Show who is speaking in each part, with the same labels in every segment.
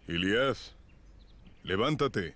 Speaker 1: Ilias, levántate.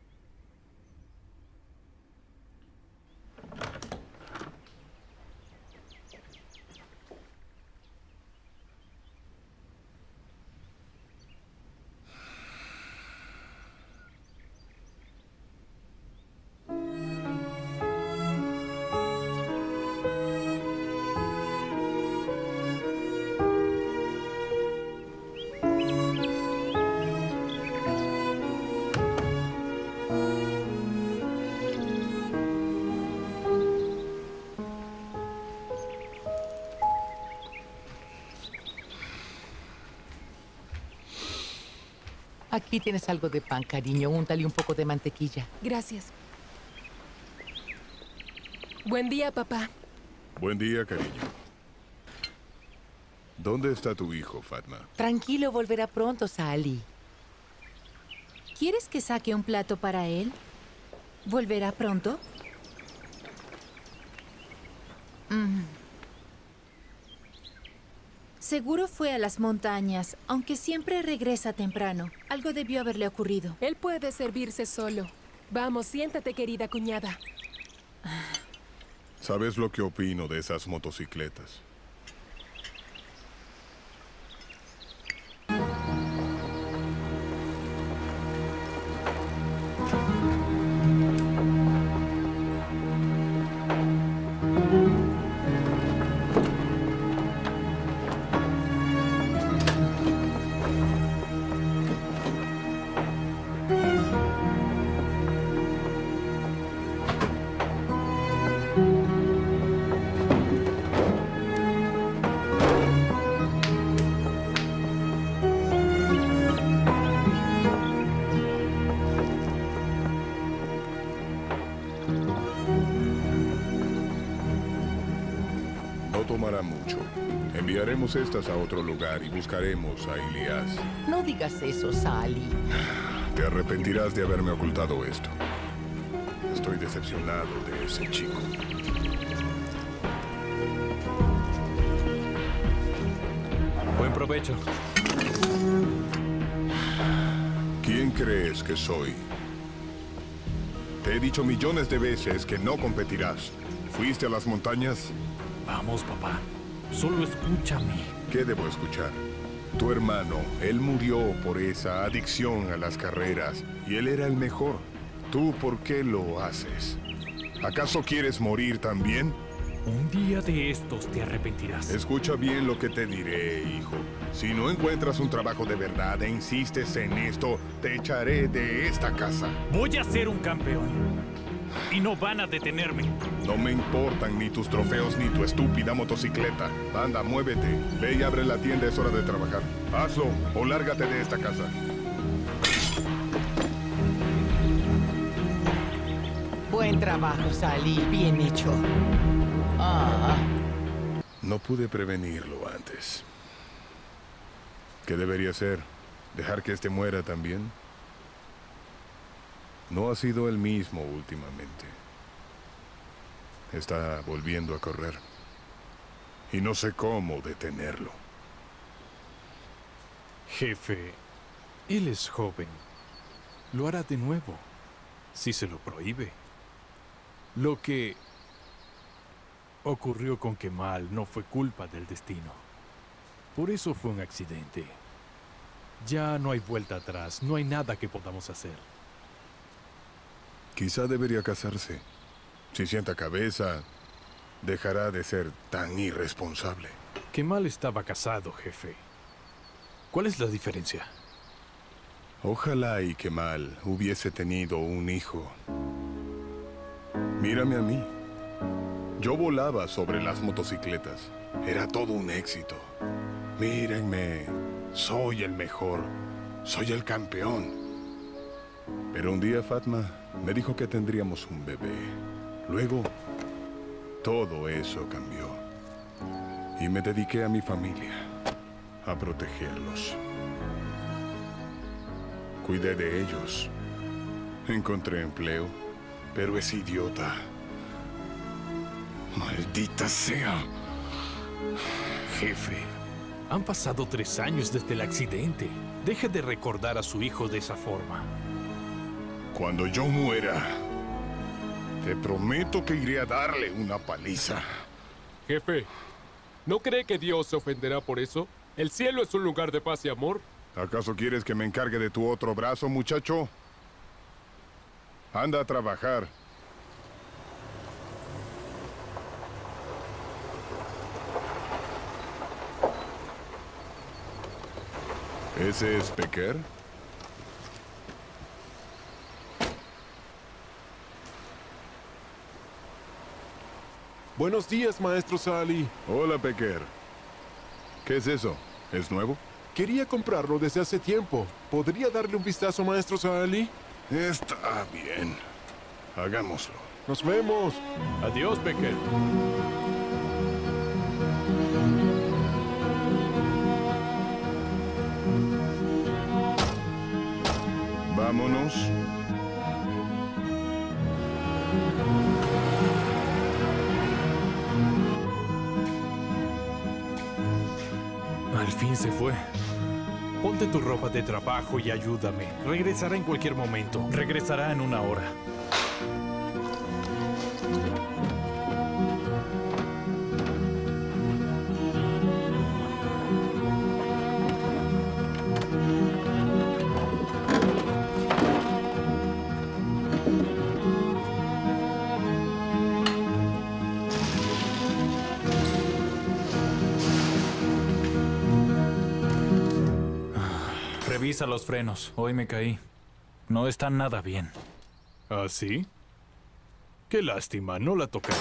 Speaker 2: Aquí tienes algo de pan, cariño. Úntale un poco de mantequilla.
Speaker 3: Gracias. Buen día, papá.
Speaker 1: Buen día, cariño. ¿Dónde está tu hijo, Fatma?
Speaker 2: Tranquilo, volverá pronto, Sally.
Speaker 4: ¿Quieres que saque un plato para él? ¿Volverá pronto? Seguro fue a las montañas, aunque siempre regresa temprano. Algo debió haberle ocurrido.
Speaker 3: Él puede servirse solo. Vamos, siéntate, querida cuñada.
Speaker 1: ¿Sabes lo que opino de esas motocicletas? No tomará mucho. Enviaremos estas a otro lugar y buscaremos a Ilias.
Speaker 2: No digas eso, Sally.
Speaker 1: Te arrepentirás de haberme ocultado esto. Estoy decepcionado de ese chico.
Speaker 5: Buen provecho.
Speaker 1: ¿Quién crees que soy? Te he dicho millones de veces que no competirás. ¿Fuiste a las montañas?
Speaker 5: Vamos, papá. Solo escúchame.
Speaker 1: ¿Qué debo escuchar? Tu hermano, él murió por esa adicción a las carreras y él era el mejor. ¿Tú por qué lo haces? ¿Acaso quieres morir también?
Speaker 5: Un día de estos te arrepentirás.
Speaker 1: Escucha bien lo que te diré, hijo. Si no encuentras un trabajo de verdad e insistes en esto, te echaré de esta casa.
Speaker 5: Voy a ser un campeón. Y no van a detenerme.
Speaker 1: No me importan ni tus trofeos ni tu estúpida motocicleta. Anda, muévete. Ve y abre la tienda, es hora de trabajar. Hazlo o lárgate de esta casa.
Speaker 2: Buen trabajo, Sally. Bien hecho.
Speaker 1: No pude prevenirlo antes. ¿Qué debería hacer? ¿Dejar que este muera también? No ha sido el mismo últimamente. Está volviendo a correr. Y no sé cómo detenerlo.
Speaker 5: Jefe, él es joven. Lo hará de nuevo, si se lo prohíbe. Lo que ocurrió con Kemal no fue culpa del destino. Por eso fue un accidente. Ya no hay vuelta atrás, no hay nada que podamos hacer.
Speaker 1: Quizá debería casarse. Si sienta cabeza, dejará de ser tan irresponsable.
Speaker 5: Kemal estaba casado, jefe. ¿Cuál es la diferencia?
Speaker 1: Ojalá y Kemal hubiese tenido un hijo. Mírame a mí. Yo volaba sobre las motocicletas. Era todo un éxito. Mírenme. Soy el mejor. Soy el campeón. Pero un día Fatma me dijo que tendríamos un bebé. Luego, todo eso cambió. Y me dediqué a mi familia, a protegerlos. Cuidé de ellos. Encontré empleo, pero es idiota. Maldita sea. Jefe,
Speaker 5: Han pasado 3 años desde el accidente. Deje de recordar a su hijo de esa forma.
Speaker 1: Cuando yo muera, te prometo que iré a darle una paliza.
Speaker 6: Jefe, ¿no cree que Dios se ofenderá por eso? ¿El cielo es un lugar de paz y amor?
Speaker 1: ¿Acaso quieres que me encargue de tu otro brazo, muchacho? Anda a trabajar. ¿Ese es Pecker?
Speaker 6: Buenos días, maestro Sally.
Speaker 1: Hola, Pecker. ¿Qué es eso? ¿Es nuevo?
Speaker 6: Quería comprarlo desde hace tiempo. ¿Podría darle un vistazo, maestro Sally?
Speaker 1: Está bien. Hagámoslo.
Speaker 6: Nos vemos.
Speaker 5: Adiós, Becker.
Speaker 1: Vámonos.
Speaker 5: Al fin se fue. Ponte tu ropa de trabajo y ayúdame. Regresará en cualquier momento. Regresará en 1 hora.
Speaker 7: Revisa los frenos. Hoy me caí. No están nada bien.
Speaker 5: ¿Ah, sí? Qué lástima, no la tocaré.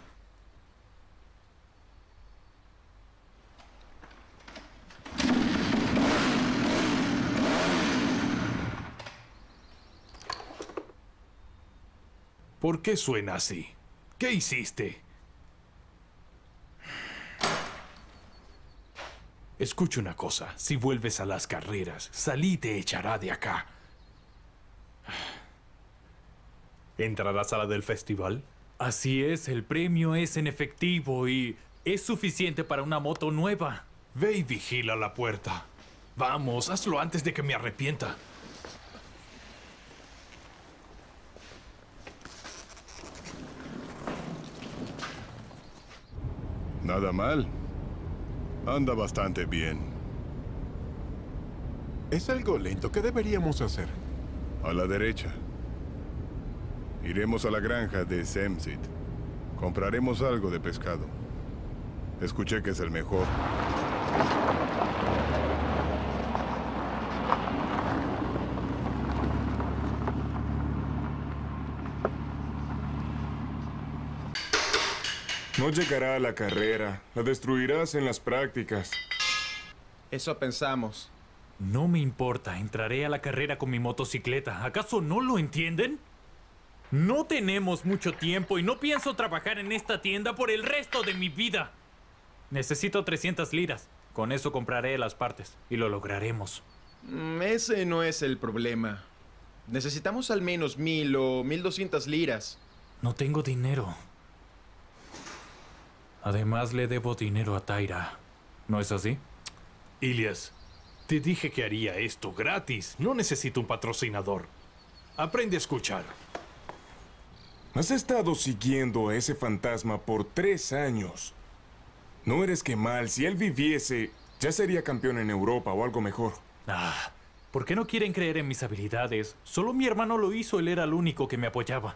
Speaker 5: ¿Por qué suena así? ¿Qué hiciste? Escucha una cosa, si vuelves a las carreras, Salí te echará de acá. ¿Entrarás a la del festival?
Speaker 7: Así es, el premio es en efectivo y es suficiente para una moto nueva.
Speaker 5: Ve y vigila la puerta. Vamos, hazlo antes de que me arrepienta.
Speaker 1: Nada mal. Anda bastante bien.
Speaker 6: Es algo lento. ¿Qué deberíamos hacer?
Speaker 1: A la derecha. Iremos a la granja de Semsit. Compraremos algo de pescado. Escuché que es el mejor.
Speaker 8: No llegará a la carrera. La destruirás en las prácticas.
Speaker 9: Eso pensamos.
Speaker 7: No me importa, entraré a la carrera con mi motocicleta. ¿Acaso no lo entienden? No tenemos mucho tiempo y no pienso trabajar en esta tienda por el resto de mi vida. Necesito 300 liras. Con eso compraré las partes y lo lograremos.
Speaker 9: Ese no es el problema. Necesitamos al menos 1000 o 1200 liras.
Speaker 7: No tengo dinero. Además, le debo dinero a Tyra. ¿No es así?
Speaker 5: Ilias, te dije que haría esto gratis. No necesito un patrocinador. Aprende a escuchar.
Speaker 8: Has estado siguiendo a ese fantasma por 3 años. No eres Kemal. Si él viviese, ya sería campeón en Europa o algo mejor.
Speaker 7: ¿Por qué no quieren creer en mis habilidades? Solo mi hermano lo hizo. Él era el único que me apoyaba.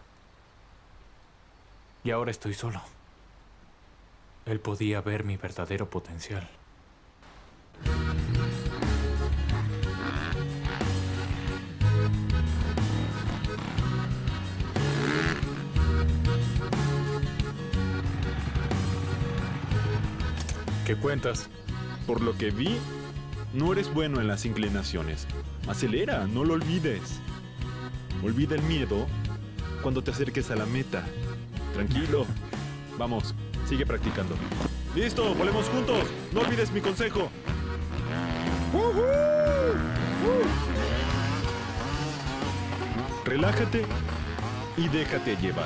Speaker 7: Y ahora estoy solo. Él podía ver mi verdadero potencial.
Speaker 5: ¿Qué cuentas?
Speaker 10: Por lo que vi, no eres bueno en las inclinaciones. Acelera, no lo olvides. Olvida el miedo cuando te acerques a la meta. Tranquilo. Vamos, sigue practicando. ¡Listo! ¡Volemos juntos! ¡No olvides mi consejo! Relájate y déjate llevar.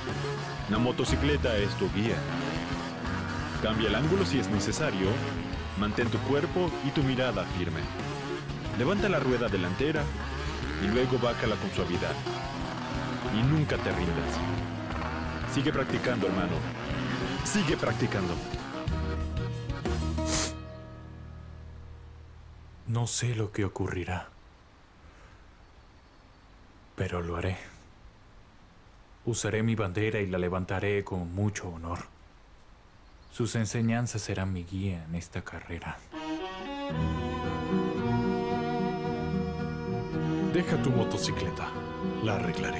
Speaker 10: La motocicleta es tu guía. Cambia el ángulo si es necesario Mantén tu cuerpo y tu mirada firme. Levanta la rueda delantera y luego bájala con suavidad. Y nunca te rindas. Sigue practicando, hermano. Sigue practicando.
Speaker 7: No sé lo que ocurrirá, pero lo haré. Usaré mi bandera y la levantaré con mucho honor. Sus enseñanzas serán mi guía en esta carrera.
Speaker 5: Deja tu motocicleta. La arreglaré.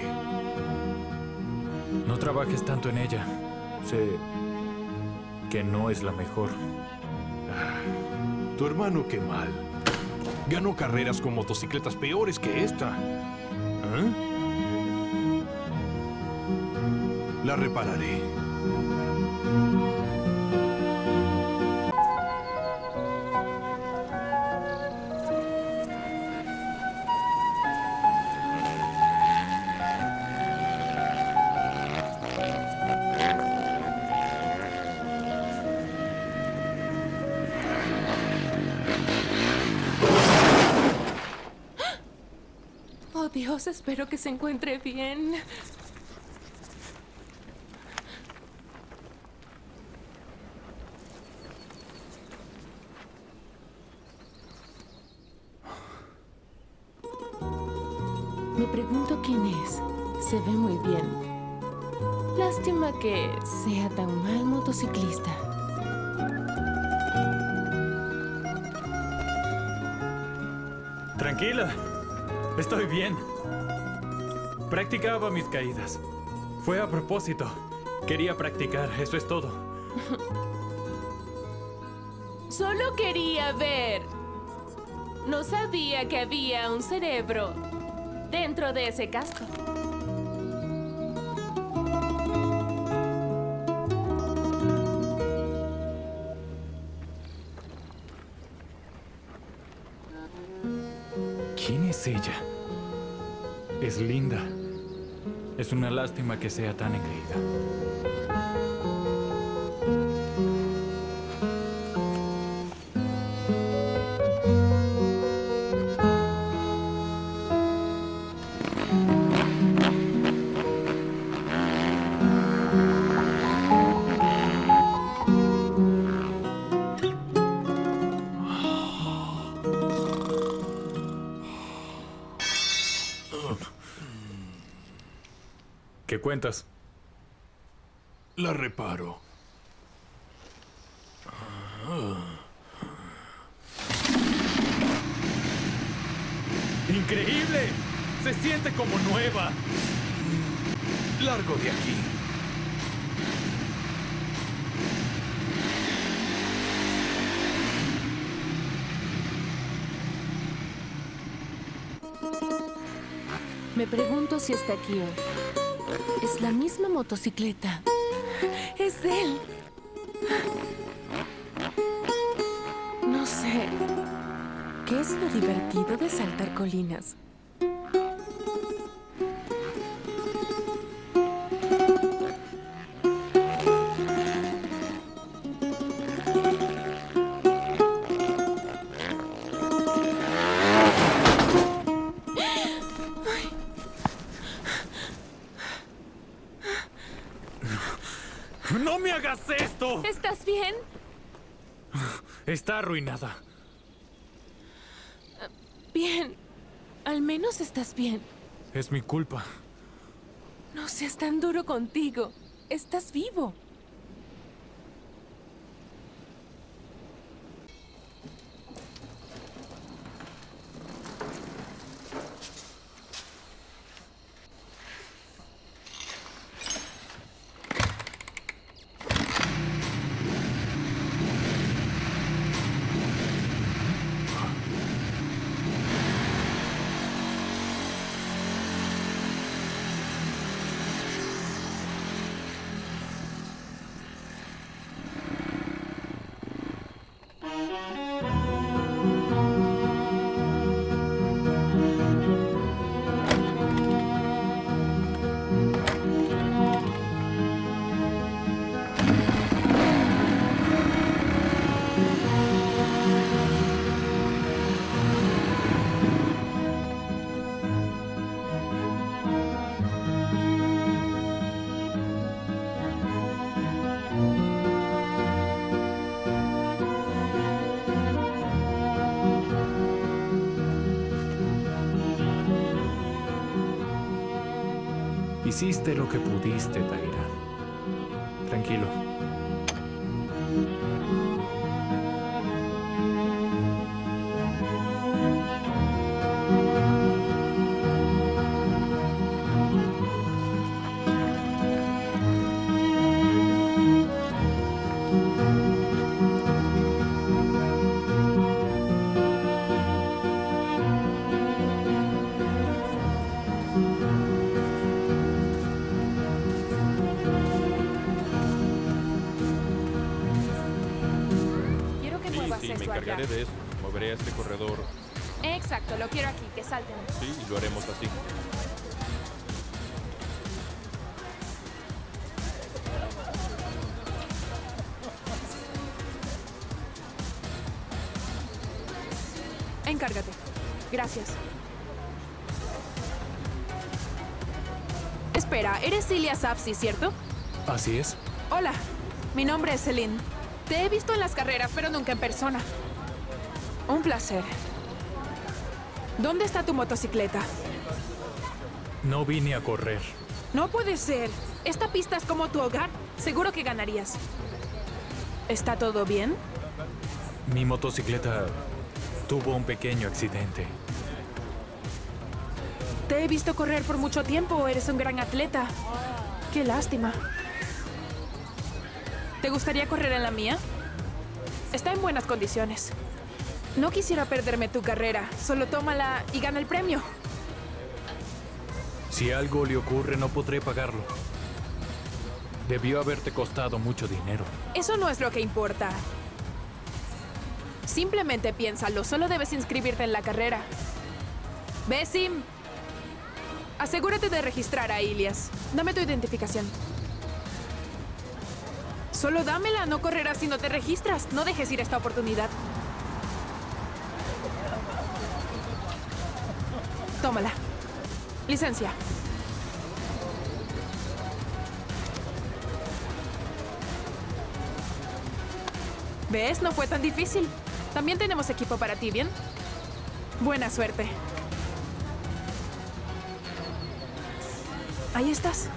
Speaker 7: No trabajes tanto en ella. Sé que no es la mejor.
Speaker 5: Tu hermano, qué mal. Ganó carreras con motocicletas peores que esta. La repararé.
Speaker 3: Oh, Dios, espero que se encuentre bien. Me pregunto quién es. Se ve muy bien. Lástima que sea tan mal motociclista.
Speaker 7: Tranquila. Estoy bien. Practicaba mis caídas. Fue a propósito. Quería practicar, eso es todo.
Speaker 3: Solo quería ver. No sabía que había un cerebro dentro de ese casco.
Speaker 7: ¿Quién es ella? Es linda. Es una lástima que sea tan engreída. ¿Qué cuentas?
Speaker 5: La reparo.
Speaker 7: ¡Increíble! Se siente como nueva.
Speaker 5: Largo de aquí.
Speaker 3: Me pregunto si está aquí hoy. Es la misma motocicleta. Es él. No sé. ¿Qué es lo divertido de saltar colinas?
Speaker 7: ¡No me hagas esto!
Speaker 3: ¿Estás bien?
Speaker 7: Está arruinada.
Speaker 3: Bien. Al menos estás bien.
Speaker 7: Es mi culpa.
Speaker 3: No seas tan duro contigo. Estás vivo.
Speaker 7: Hiciste lo que pudiste, Taira. Tranquilo.
Speaker 11: encargaré de eso. Moveré a este corredor.
Speaker 12: Exacto, lo quiero aquí, que salten.
Speaker 11: Sí, y lo haremos así.
Speaker 12: Encárgate. Gracias. Espera, eres Ilia Sapsi, ¿cierto?
Speaker 5: Así es.
Speaker 12: Hola, mi nombre es Celine. Te he visto en las carreras, pero nunca en persona. Un placer. ¿Dónde está tu motocicleta?
Speaker 7: No vine a correr.
Speaker 12: No puede ser. Esta pista es como tu hogar. Seguro que ganarías. ¿Está todo bien?
Speaker 7: Mi motocicleta tuvo un pequeño accidente.
Speaker 12: Te he visto correr por mucho tiempo. Eres un gran atleta. Qué lástima. ¿Te gustaría correr en la mía? Está en buenas condiciones. No quisiera perderme tu carrera. Solo tómala y gana el premio.
Speaker 7: Si algo le ocurre, no podré pagarlo. Debió haberte costado mucho dinero.
Speaker 12: Eso no es lo que importa. Simplemente piénsalo. Solo debes inscribirte en la carrera. Besim, asegúrate de registrar a Ilias. Dame tu identificación. Solo dámela. No correrás si no te registras. No dejes ir esta oportunidad. Tómala. Licencia. ¿Ves? No fue tan difícil. También tenemos equipo para ti, ¿bien? Buena suerte. Ahí estás.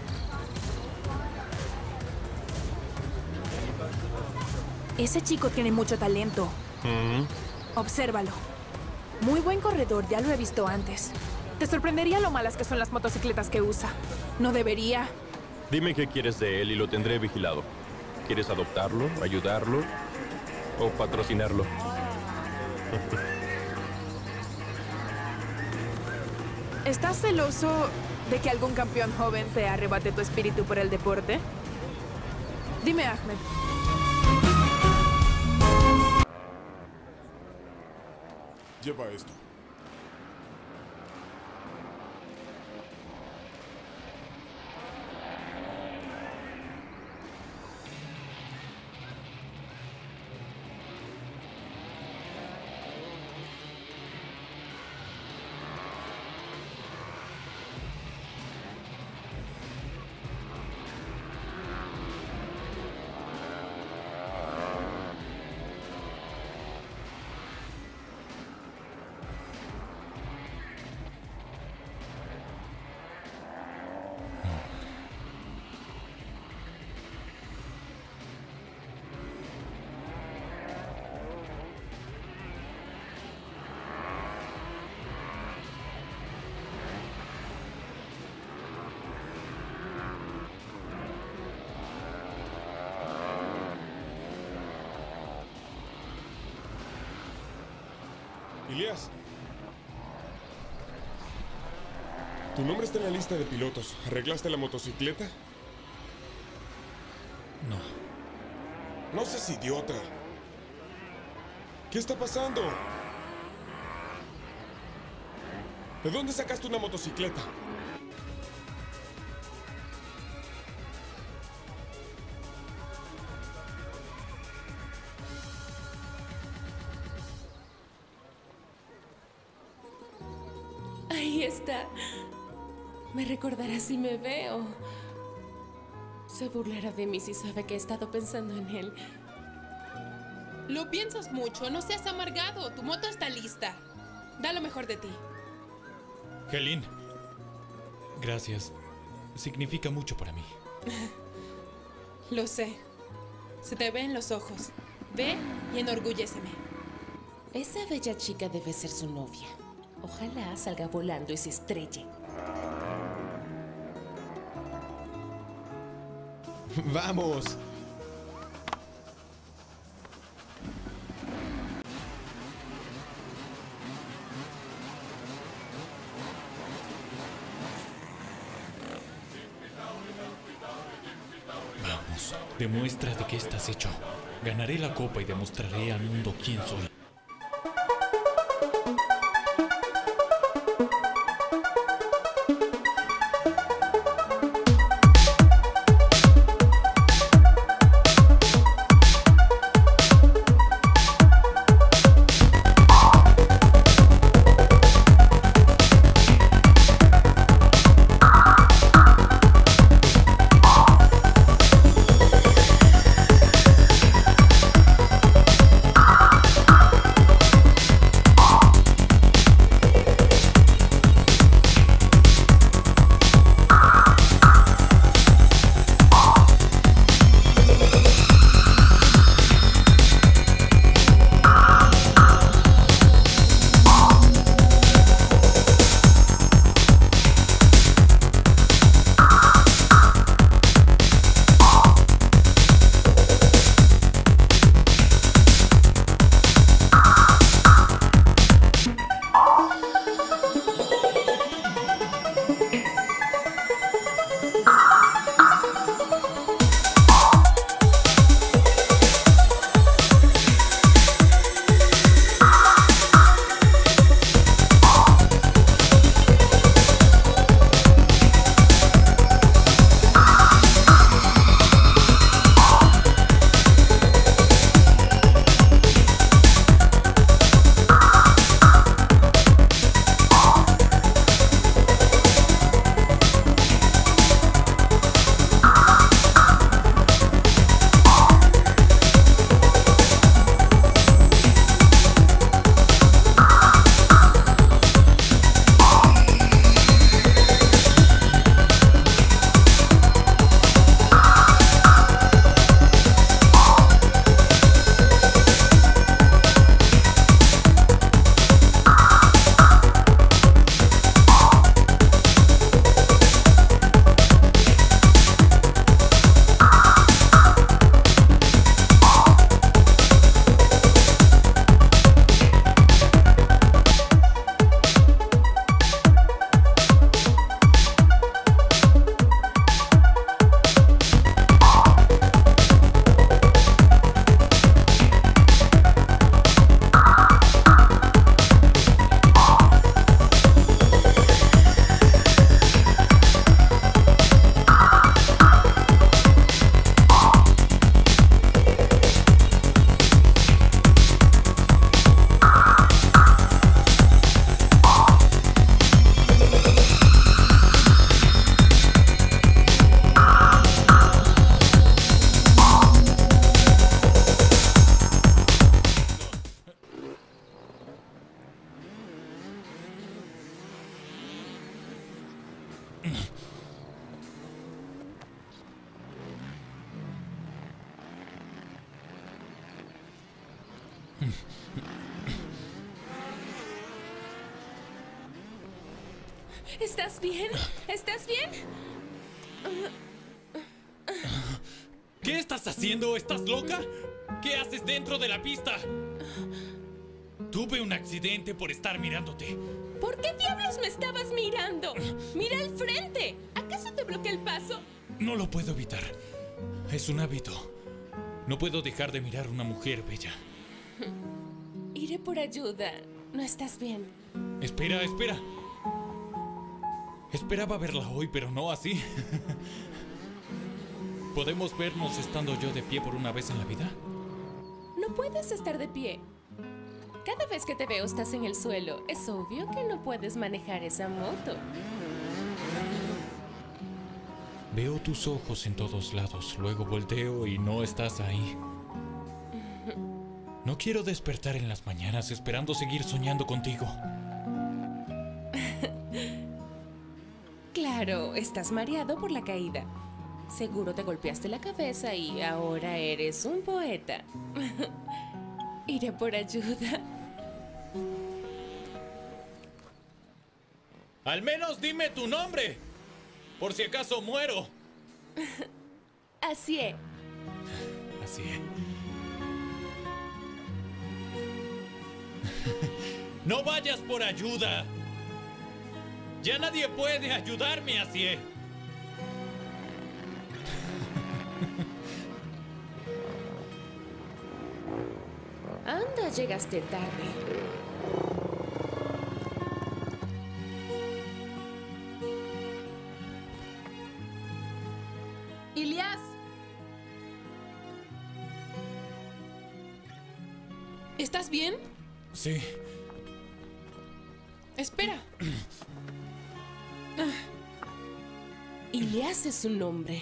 Speaker 12: Ese chico tiene mucho talento. Obsérvalo. Muy buen corredor, ya lo he visto antes. Te sorprendería lo malas que son las motocicletas que usa. No debería.
Speaker 11: Dime qué quieres de él y lo tendré vigilado. ¿Quieres adoptarlo, ayudarlo o patrocinarlo?
Speaker 12: ¿Estás celoso de que algún campeón joven te arrebate tu espíritu por el deporte? Dime, Ahmed.
Speaker 1: Lleva esto. Ilias, tu nombre está en la lista de pilotos. ¿Arreglaste la motocicleta?
Speaker 7: No.
Speaker 1: No seas idiota. ¿Qué está pasando? ¿De dónde sacaste una motocicleta?
Speaker 3: Ahí está. Me recordará si me veo. Se burlará de mí si sabe que he estado pensando en él.
Speaker 13: Lo piensas mucho, no seas amargado. Tu moto está lista. Da lo mejor de ti.
Speaker 5: Helene. Gracias.
Speaker 7: significa mucho para mí.
Speaker 13: Lo sé. Se te ve en los ojos. Ve y enorgulléceme.
Speaker 3: Esa bella chica debe ser su novia. Ojalá salga volando y se estrelle.
Speaker 9: ¡Vamos!
Speaker 7: Vamos, demuestra de qué estás hecho. Ganaré la copa y demostraré al mundo quién soy.
Speaker 3: ¿Estás bien? ¿Estás bien?
Speaker 7: ¿Qué estás haciendo? ¿Estás loca? ¿Qué haces dentro de la pista? Tuve un accidente por estar mirándote.
Speaker 3: ¿Por qué diablos me estabas mirando? ¡Mira al frente! ¿Acaso te bloquea el paso?
Speaker 7: No lo puedo evitar. Es un hábito. No puedo dejar de mirar a una mujer bella.
Speaker 3: Iré por ayuda. No estás bien.
Speaker 7: Espera, espera. Esperaba verla hoy, pero no así. ¿Podemos vernos estando yo de pie por una vez en la vida?
Speaker 3: No puedes estar de pie. Cada vez que te veo estás en el suelo. Es obvio que no puedes manejar esa moto.
Speaker 7: Veo tus ojos en todos lados. Luego volteo y no estás ahí. No quiero despertar en las mañanas esperando seguir soñando contigo.
Speaker 3: Claro. Claro, estás mareado por la caída. Seguro te golpeaste la cabeza y ahora eres un poeta. Iré por ayuda.
Speaker 7: Al menos dime tu nombre, por si acaso muero.
Speaker 3: Así es.
Speaker 7: Así es. No vayas por ayuda. Ya nadie puede ayudarme, así es.
Speaker 3: Anda, llegaste tarde.
Speaker 12: ¡Ilias!
Speaker 13: ¿Estás bien?
Speaker 7: Sí.
Speaker 13: Espera.
Speaker 3: Ilias es su nombre.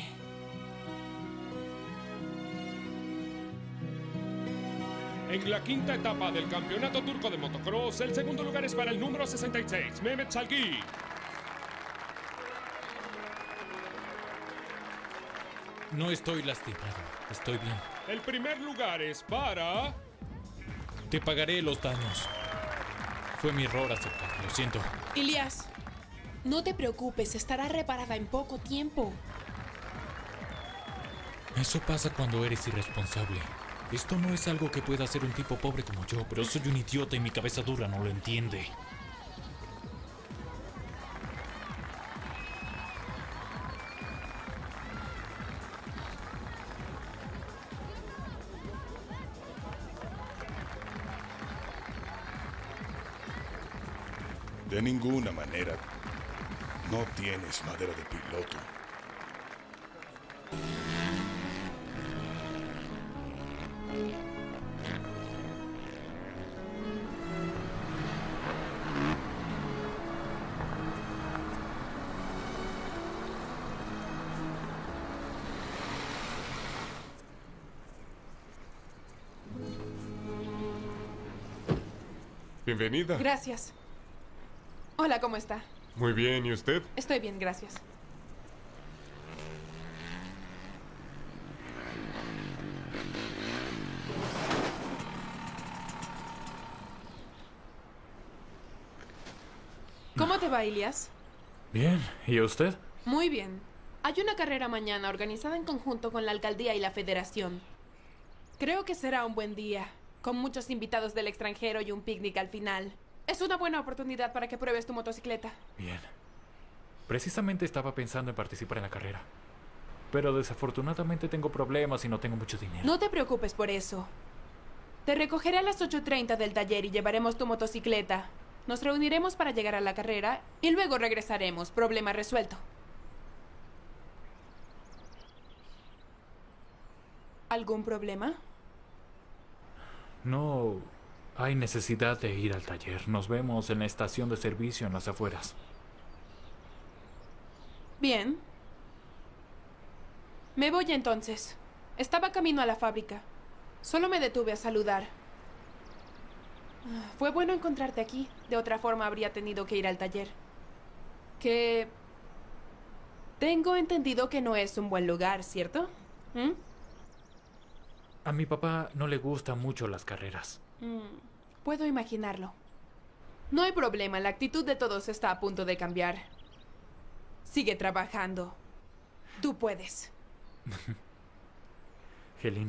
Speaker 6: En la quinta etapa del campeonato turco de motocross, el segundo lugar es para el número 66, Mehmet Salgi.
Speaker 7: No estoy lastimado. Estoy bien.
Speaker 6: El primer lugar es para...
Speaker 7: Te pagaré los daños. Fue mi error aceptar. Lo siento.
Speaker 13: Ilias, no te preocupes, estará reparada en poco tiempo.
Speaker 7: Eso pasa cuando eres irresponsable. Esto no es algo que pueda hacer un tipo pobre como yo, pero soy un idiota y mi cabeza dura no lo entiende.
Speaker 1: De ninguna manera. No tienes madera de piloto.
Speaker 6: Bienvenida.
Speaker 12: Gracias. Hola, ¿cómo está?
Speaker 6: Muy bien, ¿y usted?
Speaker 12: Estoy bien, gracias. ¿Cómo te va, Ilias?
Speaker 7: Bien, ¿y usted?
Speaker 12: Muy bien. Hay una carrera mañana organizada en conjunto con la alcaldía y la federación. Creo que será un buen día, con muchos invitados del extranjero y un picnic al final. Es una buena oportunidad para que pruebes tu motocicleta.
Speaker 7: Bien. Precisamente estaba pensando en participar en la carrera. Pero desafortunadamente tengo problemas y no tengo mucho dinero.
Speaker 12: No te preocupes por eso. Te recogeré a las 8:30 del taller y llevaremos tu motocicleta. Nos reuniremos para llegar a la carrera y luego regresaremos. Problema resuelto. ¿Algún problema?
Speaker 7: No hay necesidad de ir al taller. Nos vemos en la estación de servicio en las afueras.
Speaker 12: Bien. Me voy entonces. Estaba camino a la fábrica. Solo me detuve a saludar. Fue bueno encontrarte aquí. De otra forma habría tenido que ir al taller. Que... Tengo entendido que no es un buen lugar, ¿cierto? ¿Mm?
Speaker 7: A mi papá no le gustan mucho las carreras.
Speaker 12: Puedo imaginarlo. No hay problema, la actitud de todos está a punto de cambiar. Sigue trabajando. Tú puedes.
Speaker 7: Helene,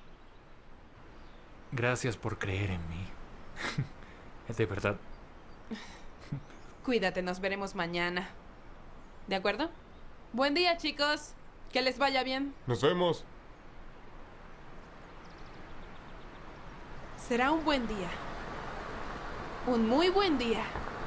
Speaker 7: gracias por creer en mí. De verdad.
Speaker 12: Cuídate, nos veremos mañana. ¿De acuerdo? Buen día, chicos. Que les vaya bien.
Speaker 6: Nos vemos.
Speaker 12: Será un buen día. Un muy buen día.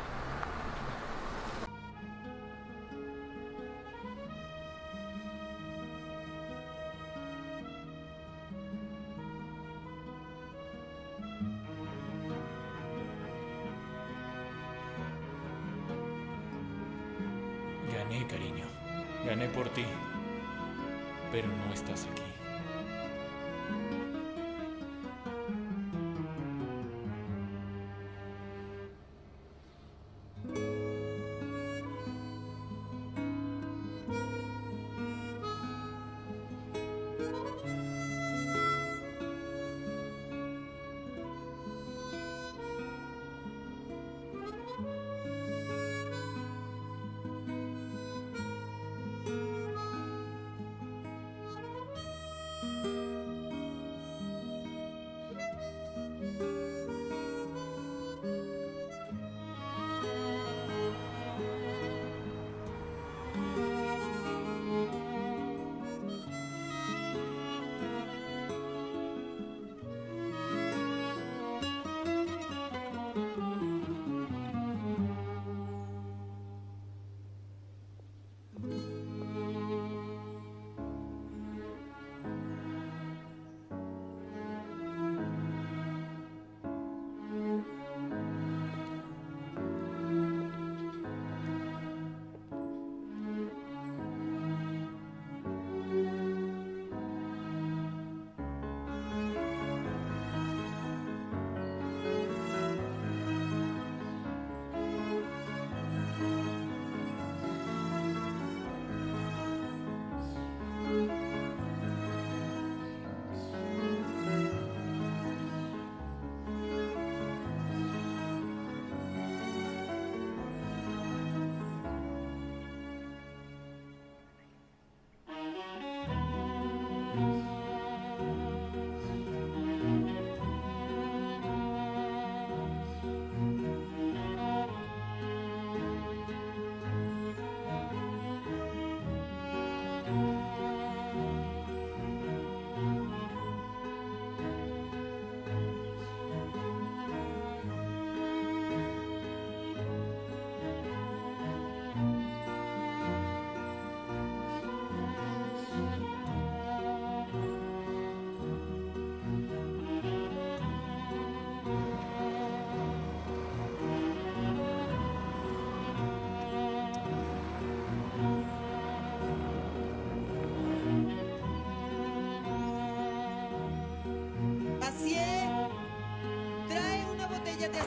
Speaker 7: Gané, cariño. Gané por ti. Pero no estás aquí.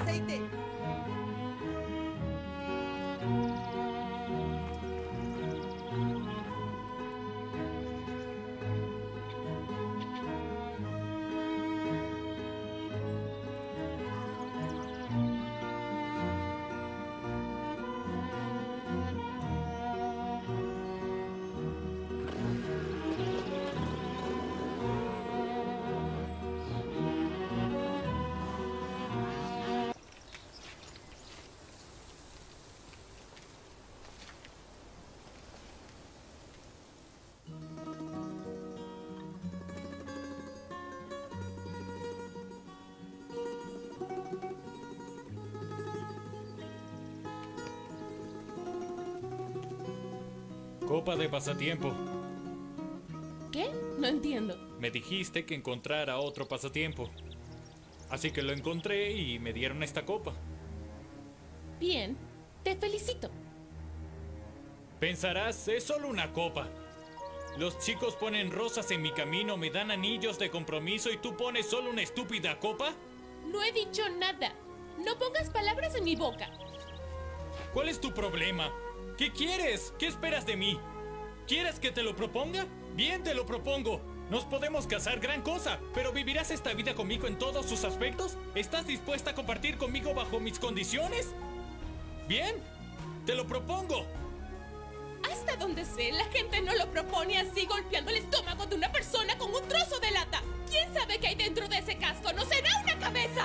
Speaker 14: aceite!
Speaker 7: Copa de pasatiempo.
Speaker 3: ¿Qué? No entiendo.
Speaker 7: Me dijiste que encontrara otro pasatiempo. Así que lo encontré y me dieron esta copa.
Speaker 3: Bien, te felicito.
Speaker 7: Pensarás, es solo una copa. Los chicos ponen rosas en mi camino, me dan anillos de compromiso y tú pones solo una estúpida copa.
Speaker 3: No he dicho nada. No pongas palabras en mi boca.
Speaker 7: ¿Cuál es tu problema? ¿Qué quieres? ¿Qué esperas de mí? ¿Quieres que te lo proponga? Bien, te lo propongo. Nos podemos casar, gran cosa, pero ¿vivirás esta vida conmigo en todos sus aspectos? ¿Estás dispuesta a compartir conmigo bajo mis condiciones? Bien, te lo propongo.
Speaker 3: Hasta donde sé, la gente no lo propone así golpeando el estómago de una persona con un trozo de lata. ¿Quién sabe qué hay dentro de ese casco? ¡No será una cabeza!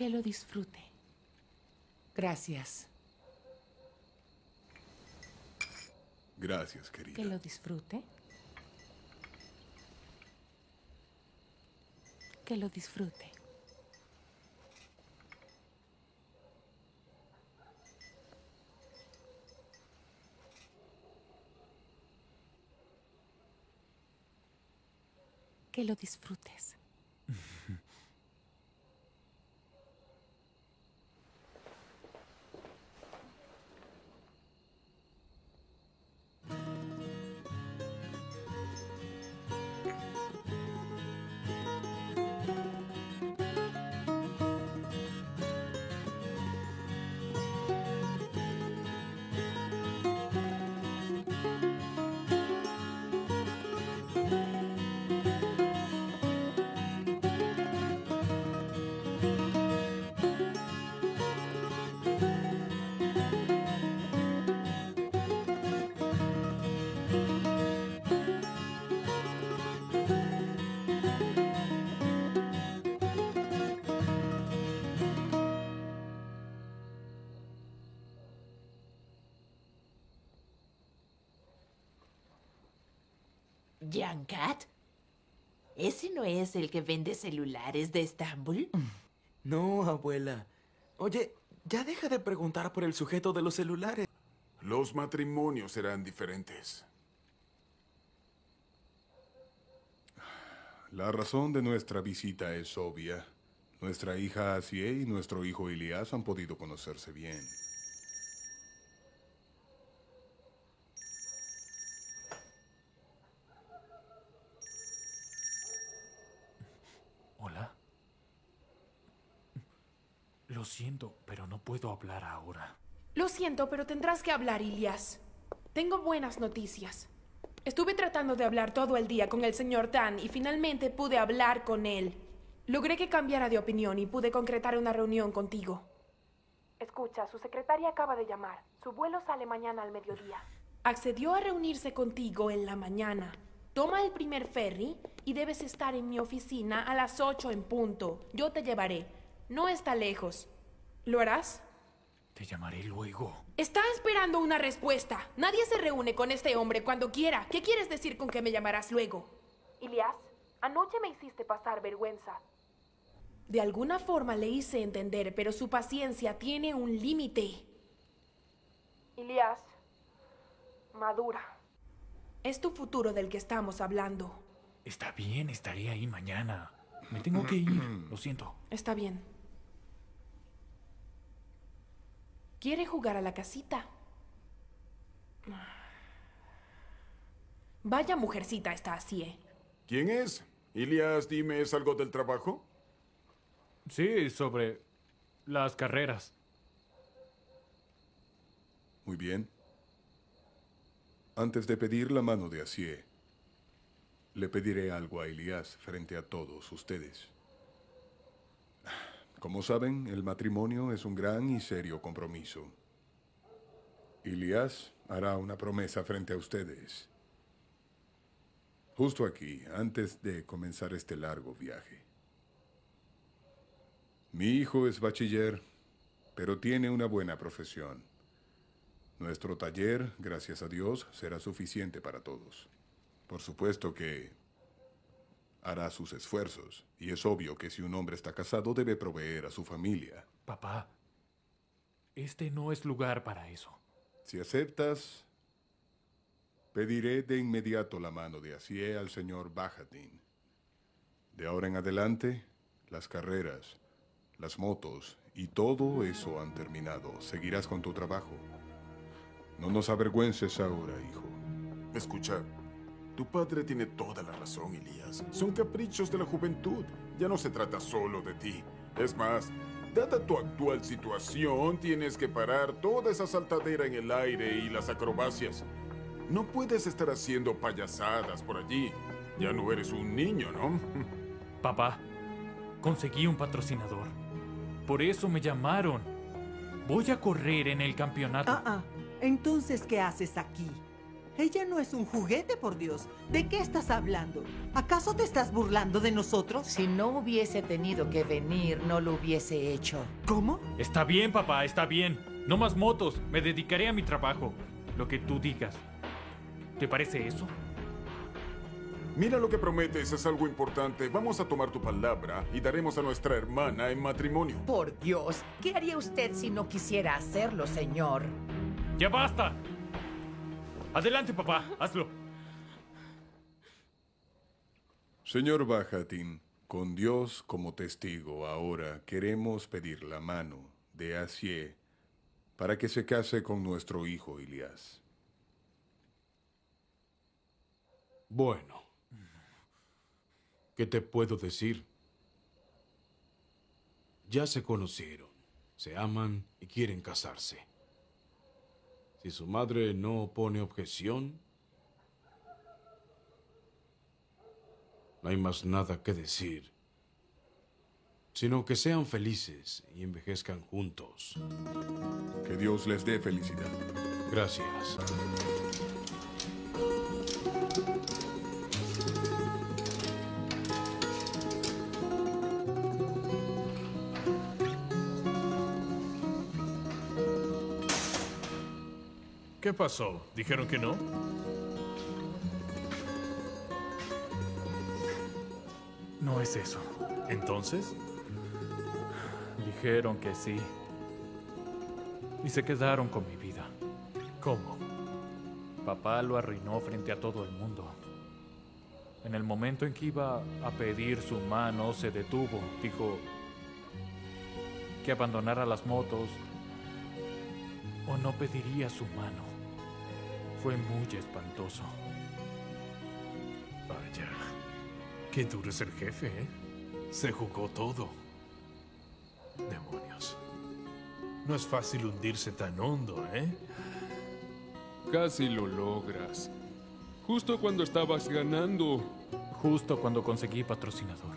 Speaker 3: Que lo disfrute.
Speaker 2: Gracias.
Speaker 1: Gracias, querida.
Speaker 3: Que lo disfrute. Que lo disfrute. Que lo disfrutes.
Speaker 14: ¿Yankat? ¿Ese no es el que vende celulares de Estambul?
Speaker 15: No, abuela. Oye, ya deja de preguntar por el sujeto de los celulares.
Speaker 1: Los matrimonios serán diferentes. La razón de nuestra visita es obvia. Nuestra hija Asiye y nuestro hijo Ilias han podido conocerse bien.
Speaker 7: Hola. Lo siento, pero no puedo hablar ahora.
Speaker 12: Lo siento, pero tendrás que hablar, Ilias. Tengo buenas noticias. Estuve tratando de hablar todo el día con el señor Tan y finalmente pude hablar con él. Logré que cambiara de opinión y pude concretar una reunión contigo. Escucha, su secretaria acaba de llamar. Su vuelo sale mañana al mediodía. Accedió a reunirse contigo en la mañana. Toma el primer ferry y debes estar en mi oficina a las 8 en punto. Yo te llevaré. No está lejos. ¿Lo harás?
Speaker 7: Te llamaré luego.
Speaker 12: Está esperando una respuesta. Nadie se reúne con este hombre cuando quiera. ¿Qué quieres decir con que me llamarás luego? Ilias, anoche me hiciste pasar vergüenza. De alguna forma le hice entender, pero su paciencia tiene un límite. Ilias, madura. Es tu futuro del que estamos hablando.
Speaker 7: Está bien, estaré ahí mañana. Me tengo que ir, lo siento.
Speaker 12: Está bien. ¿Quiere jugar a la casita? Vaya mujercita está así, ¿eh?
Speaker 1: ¿Quién es? Ilias, dime, ¿es algo del trabajo?
Speaker 5: Sí, sobre las carreras.
Speaker 1: Muy bien. Antes de pedir la mano de Asiye, le pediré algo a Ilias frente a todos ustedes. Como saben, el matrimonio es un gran y serio compromiso. Ilias hará una promesa frente a ustedes. Justo aquí, antes de comenzar este largo viaje. Mi hijo es bachiller, pero tiene una buena profesión. Nuestro taller, gracias a Dios, será suficiente para todos. Por supuesto que hará sus esfuerzos, y es obvio que si un hombre está casado debe proveer a su familia.
Speaker 7: Papá, este no es lugar para eso.
Speaker 1: Si aceptas, pediré de inmediato la mano de Asiye al señor Bahadin. De ahora en adelante, las carreras, las motos y todo eso han terminado. Seguirás con tu trabajo. No nos avergüences ahora, hijo.
Speaker 16: Escucha, tu padre tiene toda la razón, Ilias. Son caprichos de la juventud. Ya no se trata solo de ti. Es más, dada tu actual situación, tienes que parar toda esa saltadera en el aire y las acrobacias. No puedes estar haciendo payasadas por allí. Ya no eres un niño, ¿no?
Speaker 7: Papá, conseguí un patrocinador. Por eso me llamaron. Voy a correr en el campeonato.
Speaker 17: Entonces, ¿qué haces aquí? Ella no es un juguete, por Dios. ¿De qué estás hablando? ¿Acaso te estás burlando de nosotros?
Speaker 2: Si no hubiese tenido que venir, no lo hubiese hecho.
Speaker 17: ¿Cómo?
Speaker 7: Está bien, papá, está bien. No más motos. Me dedicaré a mi trabajo. Lo que tú digas. ¿Te parece eso?
Speaker 16: Mira lo que prometes, es algo importante. Vamos a tomar tu palabra y daremos a nuestra hermana en matrimonio.
Speaker 2: Por Dios, ¿qué haría usted si no quisiera hacerlo, señor?
Speaker 7: ¡Ya basta! Adelante, papá, hazlo.
Speaker 1: Señor Bajatin, con Dios como testigo, ahora queremos pedir la mano de Asie para que se case con nuestro hijo Ilias.
Speaker 18: Bueno, ¿qué te puedo decir? Ya se conocieron, se aman y quieren casarse. Si su madre no pone objeción, no hay más nada que decir, sino que sean felices y envejezcan juntos.
Speaker 1: Que Dios les dé felicidad.
Speaker 18: Gracias.
Speaker 5: ¿Qué pasó? ¿Dijeron que no?
Speaker 7: No es eso.
Speaker 5: ¿Entonces?
Speaker 7: Dijeron que sí. Y se quedaron con mi vida.
Speaker 5: ¿Cómo?
Speaker 7: Papá lo arruinó frente a todo el mundo. En el momento en que iba a pedir su mano, se detuvo. Dijo que abandonara las motos o no pediría su mano. Fue muy espantoso.
Speaker 5: Vaya, qué duro es el jefe, ¿eh? Se jugó todo. Demonios. No es fácil hundirse tan hondo, ¿eh?
Speaker 6: Casi lo logras. Justo cuando estabas ganando.
Speaker 7: Justo cuando conseguí patrocinador.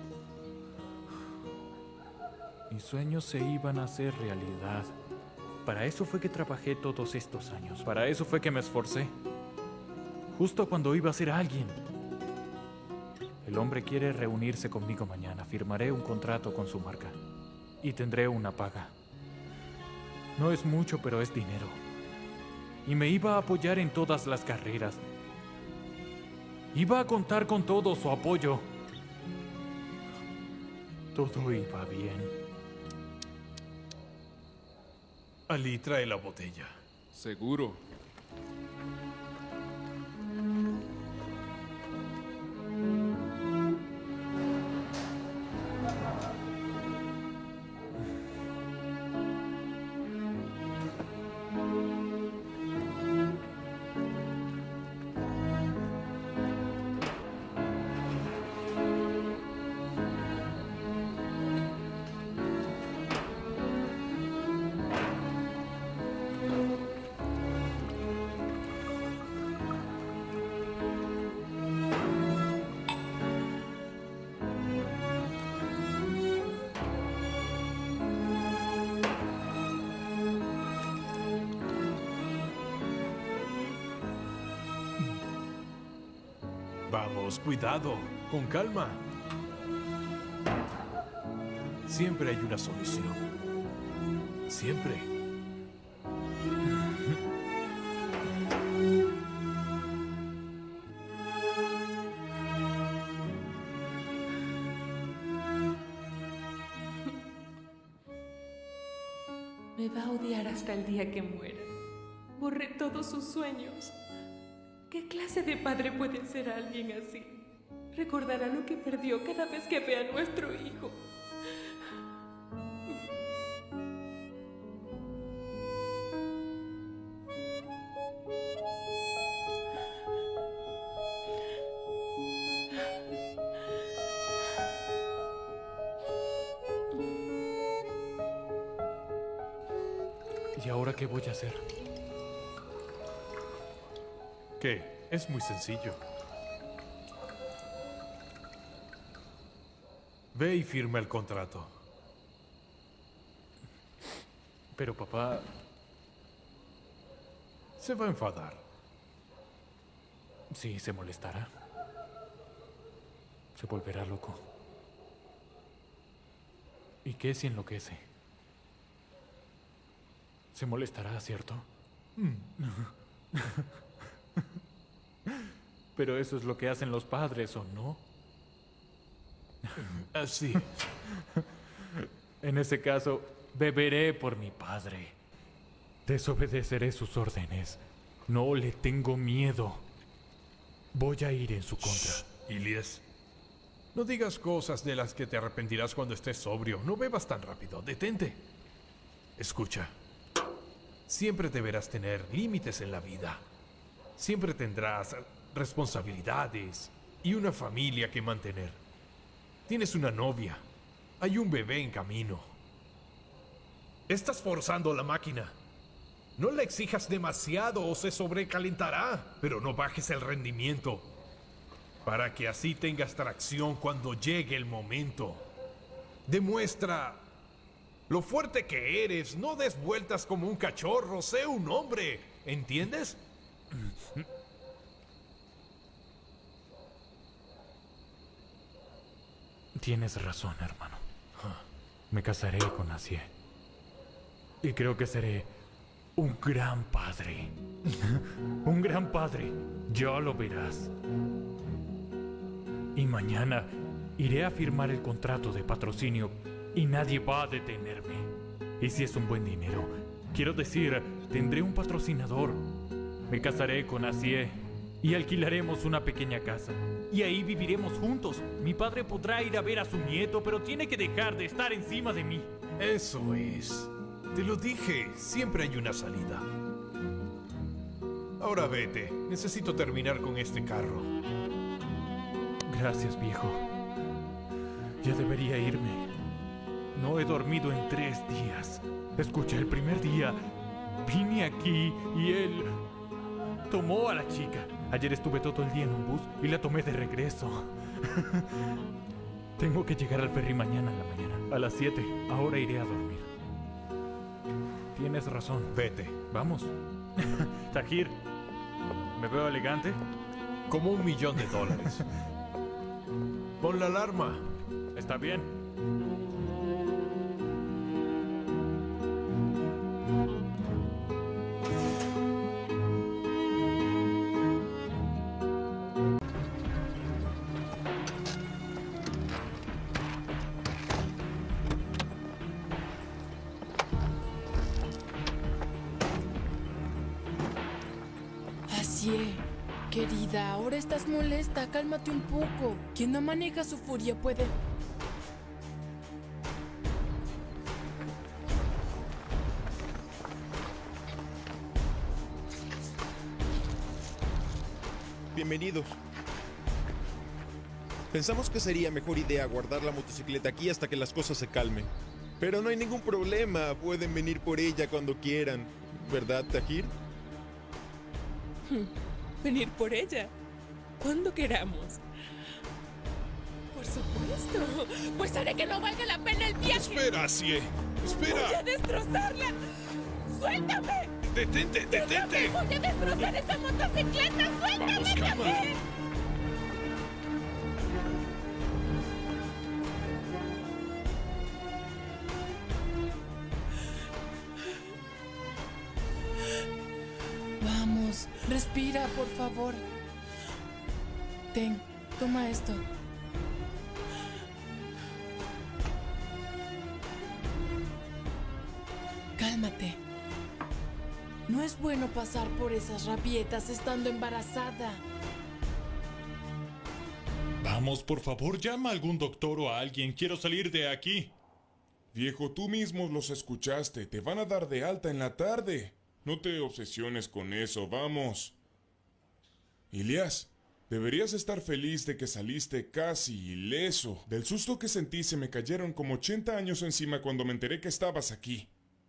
Speaker 7: Mis sueños se iban a hacer realidad. Para eso fue que trabajé todos estos años. Para eso fue que me esforcé. Justo cuando iba a ser alguien. El hombre quiere reunirse conmigo mañana. Firmaré un contrato con su marca. Y tendré una paga. No es mucho, pero es dinero. Y me iba a apoyar en todas las carreras. Iba a contar con todo su apoyo. Todo iba bien.
Speaker 5: Ali, trae la botella.
Speaker 6: Seguro.
Speaker 5: Vamos, cuidado, con calma. Siempre hay una solución. Siempre.
Speaker 3: Me va a odiar hasta el día que muera. Borré todos sus sueños. ¿Qué clase de padre puede ser alguien así? Recordará lo que perdió cada vez que ve a nuestro hijo.
Speaker 7: ¿Y ahora qué voy a hacer?
Speaker 5: ¿Qué? Es muy sencillo. Ve y firma el contrato.
Speaker 7: Pero papá...
Speaker 5: Se va a enfadar.
Speaker 7: Sí, se molestará. Se volverá loco. ¿Y qué si enloquece? Se molestará, ¿cierto? Pero eso es lo que hacen los padres, ¿o no?
Speaker 5: Así.
Speaker 7: En ese caso, beberé por mi padre. Desobedeceré sus órdenes. No le tengo miedo. Voy a ir en su contra.
Speaker 5: Ilias, no digas cosas de las que te arrepentirás cuando estés sobrio. No bebas tan rápido. Detente. Escucha. Siempre deberás tener límites en la vida. Siempre tendrás responsabilidades y una familia que mantener. Tienes una novia. Hay un bebé en camino. Estás forzando la máquina. No la exijas demasiado o se sobrecalentará, pero no bajes el rendimiento, para que así tengas tracción cuando llegue el momento. Demuestra lo fuerte que eres, no des vueltas como un cachorro, sé un hombre, ¿entiendes?
Speaker 7: Tienes razón, hermano. Me casaré con Asie. Y creo que seré un gran padre. Un gran padre. Ya lo verás. Y mañana iré a firmar el contrato de patrocinio y nadie va a detenerme. Y si es un buen dinero, quiero decir, tendré un patrocinador. Me casaré con Asie y alquilaremos una pequeña casa. Y ahí viviremos juntos. Mi padre podrá ir a ver a su nieto, pero tiene que dejar de estar encima de mí.
Speaker 5: Eso es. Te lo dije, siempre hay una salida. Ahora vete, necesito terminar con este carro.
Speaker 7: Gracias, viejo. Ya debería irme. No he dormido en 3 días. Escucha, el primer día vine aquí y él tomó a la chica. Ayer estuve todo el día en un bus y la tomé de regreso. Tengo que llegar al ferry mañana en la mañana, a las 7. Ahora iré a dormir. Tienes razón.
Speaker 5: Vete.
Speaker 7: Vamos. Tahir, ¿me veo elegante?
Speaker 5: Como $1.000.000. Pon la alarma.
Speaker 7: Está bien.
Speaker 13: Querida, ahora estás molesta. Cálmate un poco. Quien no maneja su furia puede...
Speaker 9: Bienvenidos. Pensamos que sería mejor idea guardar la motocicleta aquí hasta que las cosas se calmen. Pero no hay ningún problema. Pueden venir por ella cuando quieran. ¿Verdad, Tahir?
Speaker 13: Venir por ella cuando queramos. Por supuesto. Pues haré que no valga la pena el viaje.
Speaker 1: Espera, Asie. Espera.
Speaker 13: Voy a destrozarla. ¡Suéltame!
Speaker 1: ¡Detente, detente!
Speaker 13: ¡Voy a destrozar esa motocicleta! ¡Suéltame!
Speaker 1: Vamos, calma.
Speaker 13: También! Vamos, respira, por favor. Ten, toma esto. Cálmate. No es bueno pasar por esas rabietas estando embarazada.
Speaker 7: Vamos, por favor, llama a algún doctor o a alguien. Quiero salir de aquí.
Speaker 8: Viejo, tú mismo los escuchaste. Te van a dar de alta en la tarde. No te obsesiones con eso, vamos. Ilias, deberías estar feliz de que saliste casi ileso. Del susto que sentí se me cayeron como 80 años encima cuando me enteré que estabas aquí.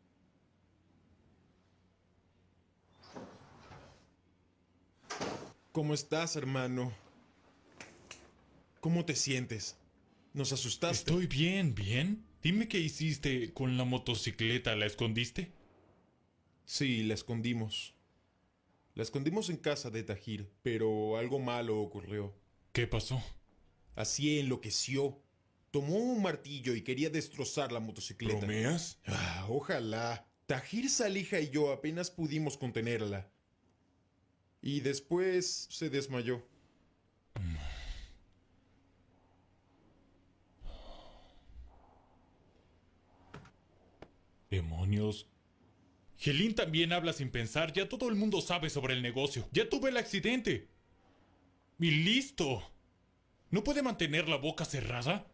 Speaker 9: ¿Cómo estás, hermano? ¿Cómo te sientes? ¿Nos asustaste?
Speaker 7: Estoy bien, bien. Dime qué hiciste con la motocicleta. ¿La escondiste?
Speaker 9: Sí, la escondimos. La escondimos en casa de Tahir, pero algo malo ocurrió.
Speaker 6: ¿Qué pasó?
Speaker 9: Así enloqueció. Tomó un martillo y quería destrozar la motocicleta.
Speaker 8: ¿Bromeas?
Speaker 9: Ojalá. Tahir, Salija y yo apenas pudimos contenerla. Y después se desmayó.
Speaker 6: Demonios. Helin también habla sin pensar. Ya todo el mundo sabe sobre el negocio. Ya tuve el accidente. Y listo. ¿No puede mantener la boca cerrada?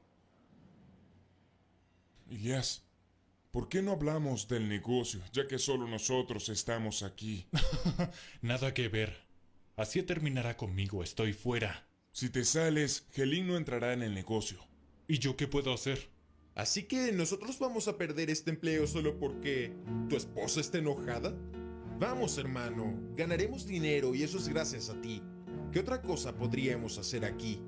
Speaker 8: Ilias, ¿por qué no hablamos del negocio, ya que solo nosotros estamos aquí?
Speaker 6: Nada que ver. Así terminará conmigo. Estoy fuera.
Speaker 8: Si te sales, Helin no entrará en el negocio.
Speaker 6: ¿Y yo qué puedo hacer?
Speaker 9: Así que nosotros vamos a perder este empleo solo porque tu esposa está enojada. Vamos, hermano, ganaremos dinero y eso es gracias a ti. ¿Qué otra cosa podríamos hacer aquí?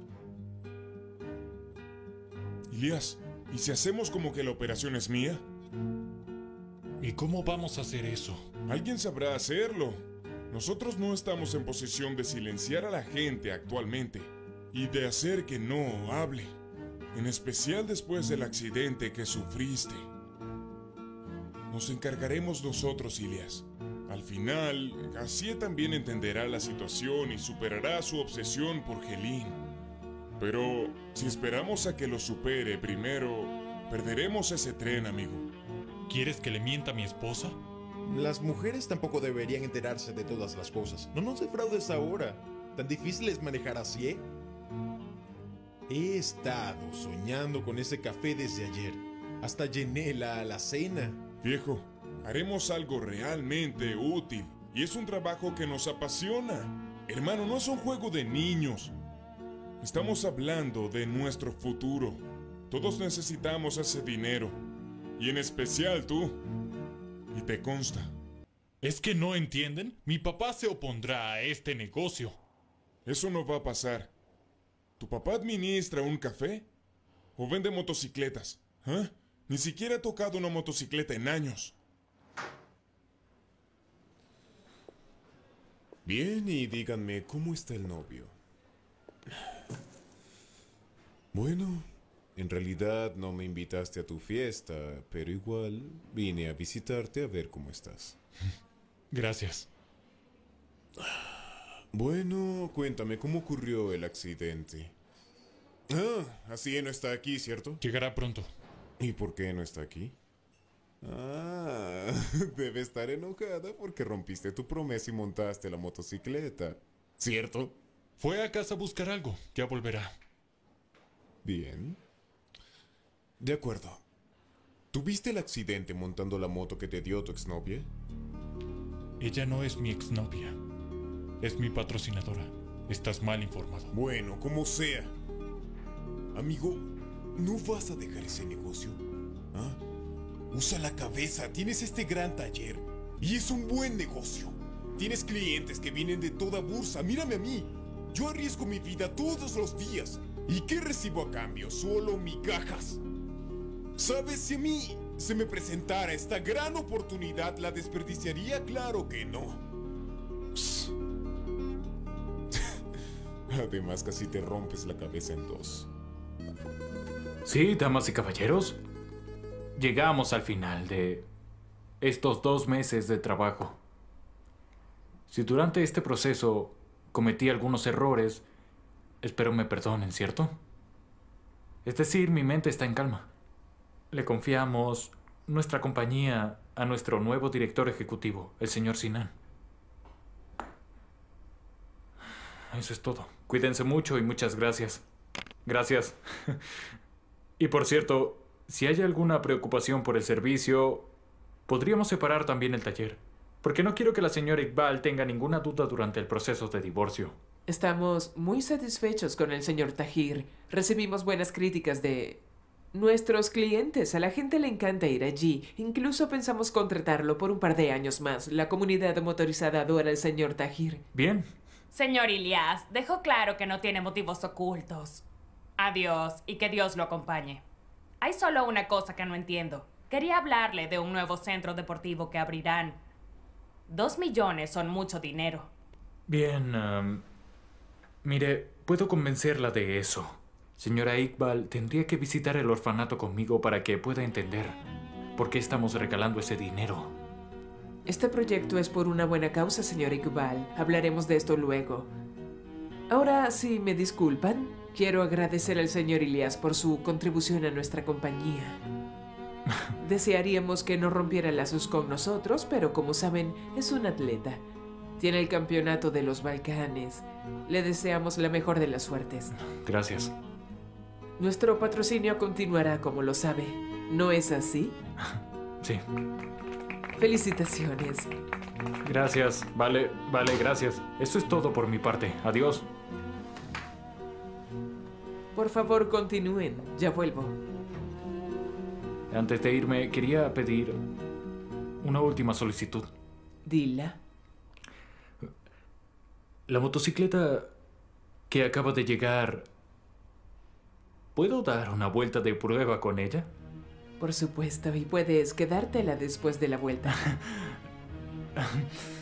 Speaker 8: Ilias, ¿y si hacemos como que la operación es mía?
Speaker 6: ¿Y cómo vamos a hacer eso?
Speaker 8: Alguien sabrá hacerlo. Nosotros no estamos en posición de silenciar a la gente actualmente y de hacer que no hable. En especial después del accidente que sufriste. Nos encargaremos nosotros, Ilias. Al final, García también entenderá la situación y superará su obsesión por Helin. Pero si esperamos a que lo supere primero, perderemos ese tren, amigo.
Speaker 6: ¿Quieres que le mienta a mi esposa?
Speaker 9: Las mujeres tampoco deberían enterarse de todas las cosas. No nos defraudes ahora. ¿Tan difícil es manejar así, eh? He estado soñando con ese café desde ayer. Hasta llené la alacena.
Speaker 8: Viejo, haremos algo realmente útil. Y es un trabajo que nos apasiona. Hermano, no es un juego de niños. Estamos hablando de nuestro futuro. Todos necesitamos ese dinero. Y en especial tú. Y te consta.
Speaker 6: ¿Es que no entienden? Mi papá se opondrá a este negocio.
Speaker 8: Eso no va a pasar. ¿Tu papá administra un café? ¿O vende motocicletas? ¿Ah? Ni siquiera ha tocado una motocicleta en años.
Speaker 19: Bien, y díganme, ¿cómo está el novio? Bueno, en realidad no me invitaste a tu fiesta, pero igual vine a visitarte a ver cómo estás.
Speaker 6: Gracias.
Speaker 19: Bueno, cuéntame, ¿cómo ocurrió el accidente? Así no está aquí, ¿cierto?
Speaker 6: Llegará pronto.
Speaker 19: ¿Y por qué no está aquí? Debe estar enojada porque rompiste tu promesa y montaste la motocicleta, ¿cierto?
Speaker 6: Fue a casa a buscar algo. Ya volverá.
Speaker 19: Bien. De acuerdo. ¿Tuviste el accidente montando la moto que te dio tu exnovia?
Speaker 6: Ella no es mi exnovia. Es mi patrocinadora. Estás mal informado.
Speaker 19: Bueno, como sea. Amigo, ¿no vas a dejar ese negocio? ¿Ah? Usa la cabeza. Tienes este gran taller. Y es un buen negocio. Tienes clientes que vienen de toda Bursa. Mírame a mí. Yo arriesgo mi vida todos los días. ¿Y qué recibo a cambio? Solo migajas. ¿Sabes? Si a mí se me presentara esta gran oportunidad, ¿la desperdiciaría? Claro que no. Además, casi te rompes la cabeza en dos.
Speaker 7: Sí, damas y caballeros. Llegamos al final de estos 2 meses de trabajo. Si durante este proceso cometí algunos errores, espero me perdonen, ¿cierto? Es decir, mi mente está en calma. Le confiamos nuestra compañía a nuestro nuevo director ejecutivo, el señor Sinan. Eso es todo. Cuídense mucho y muchas gracias. Gracias. Y por cierto, si hay alguna preocupación por el servicio, podríamos separar también el taller. Porque no quiero que la señora Iqbal tenga ninguna duda durante el proceso de divorcio.
Speaker 13: Estamos muy satisfechos con el señor Tahir. Recibimos buenas críticas de nuestros clientes. A la gente le encanta ir allí. Incluso pensamos contratarlo por un par de años más. La comunidad motorizada adora al señor Tahir.
Speaker 7: Bien.
Speaker 20: Señor Ilias, dejó claro que no tiene motivos ocultos. Adiós y que Dios lo acompañe. Hay solo una cosa que no entiendo. Quería hablarle de un nuevo centro deportivo que abrirán. 2 millones son mucho dinero.
Speaker 7: Bien, mire, puedo convencerla de eso. Señora Iqbal, tendría que visitar el orfanato conmigo para que pueda entender por qué estamos regalando ese dinero.
Speaker 13: Este proyecto es por una buena causa, señor Iqbal. Hablaremos de esto luego. Ahora, si me disculpan, quiero agradecer al señor Ilyas por su contribución a nuestra compañía. Desearíamos que no rompiera lazos con nosotros, pero como saben, es un atleta. Tiene el campeonato de los Balcanes. Le deseamos la mejor de las suertes.
Speaker 7: Gracias.
Speaker 13: Nuestro patrocinio continuará, como lo sabe. ¿No es así?
Speaker 7: Sí.
Speaker 13: Felicitaciones.
Speaker 7: Gracias. Vale, gracias. Eso es todo por mi parte. Adiós.
Speaker 13: Por favor, continúen. Ya vuelvo.
Speaker 7: Antes de irme, quería pedir una última solicitud.
Speaker 13: Dila.
Speaker 7: La motocicleta que acaba de llegar, ¿puedo dar una vuelta de prueba con ella?
Speaker 13: Por supuesto, y puedes quedártela después de la vuelta.